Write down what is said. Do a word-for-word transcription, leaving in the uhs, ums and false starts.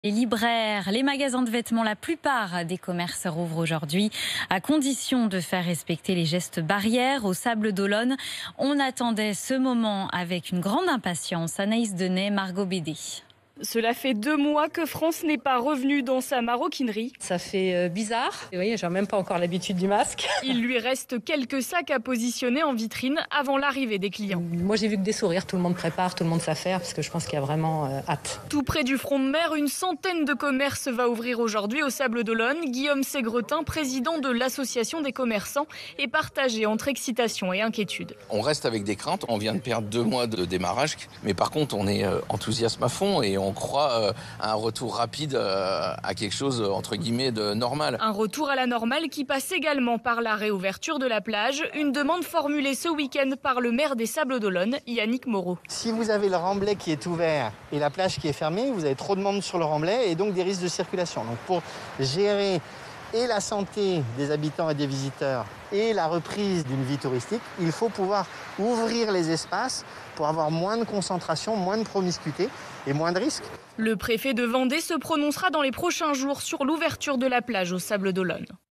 Les libraires, les magasins de vêtements, la plupart des commerces rouvrent aujourd'hui à condition de faire respecter les gestes barrières. Au Sables d'Olonne, on attendait ce moment avec une grande impatience. Anaïs Denay, Margot Bédé. Cela fait deux mois que France n'est pas revenue dans sa maroquinerie. Ça fait bizarre. Vous voyez, j'ai même pas encore l'habitude du masque. Il lui reste quelques sacs à positionner en vitrine avant l'arrivée des clients. Moi, j'ai vu que des sourires. Tout le monde prépare, tout le monde s'affaire parce que je pense qu'il y a vraiment euh, hâte. Tout près du front de mer, une centaine de commerces va ouvrir aujourd'hui au Sables d'Olonne. Guillaume Ségretin, président de l'association des commerçants, est partagé entre excitation et inquiétude. On reste avec des craintes. On vient de perdre deux mois de démarrage, mais par contre, on est euh, enthousiaste à fond et on On croit euh, à un retour rapide euh, à quelque chose entre guillemets de normal. Un retour à la normale qui passe également par la réouverture de la plage. Une demande formulée ce week-end par le maire des Sables d'Olonne, Yannick Moreau. Si vous avez le remblai qui est ouvert et la plage qui est fermée, vous avez trop de monde sur le remblai et donc des risques de circulation. Donc pour gérer et la santé des habitants et des visiteurs et la reprise d'une vie touristique, il faut pouvoir ouvrir les espaces pour avoir moins de concentration, moins de promiscuité et moins de risques. Le préfet de Vendée se prononcera dans les prochains jours sur l'ouverture de la plage au Sables d'Olonne.